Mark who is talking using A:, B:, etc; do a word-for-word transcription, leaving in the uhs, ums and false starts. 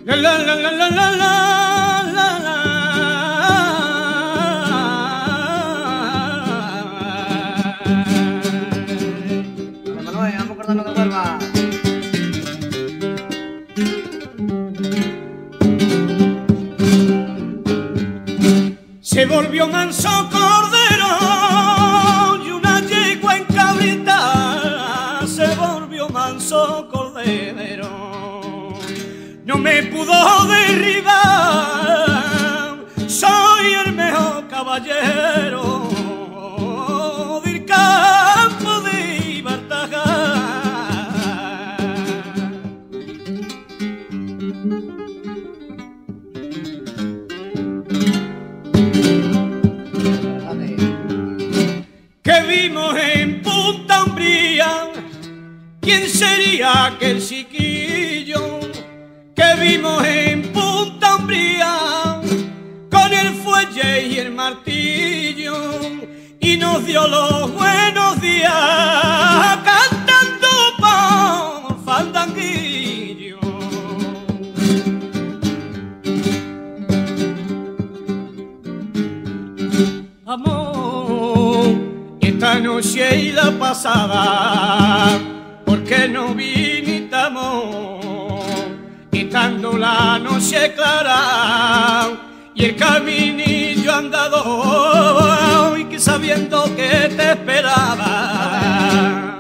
A: La la la la la la la la.
B: Manuel, vamos cortando que vuelva.
A: Se volvió manso cordero y una yegua encabrita. Se volvió manso cordero, no me pudo derribar. Soy el mejor caballero del campo de Bartaja. Que vimos en Punta Umbría, ¿quién sería aquel chiquillo? Que vimos en Punta Umbría con el fuelle y el martillo, y nos dio los buenos días cantando por fandanguillo. Amor, esta noche y la pasada, ¿por qué no vinitamos? Estando la noche clara y el caminillo andado, y que sabiendo que te esperaba.